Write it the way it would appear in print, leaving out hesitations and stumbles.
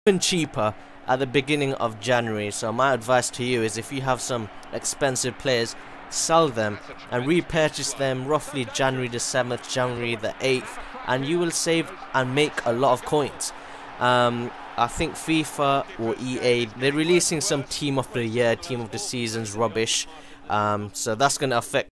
even cheaper at the beginning of January. So my advice to you is, if you have some expensive players, sell them and repurchase them roughly January the 7th, January the 8th, and you will save and make a lot of coins. I think FIFA or EA, they're releasing some team of the year, team of the seasons rubbish, so that's going to affect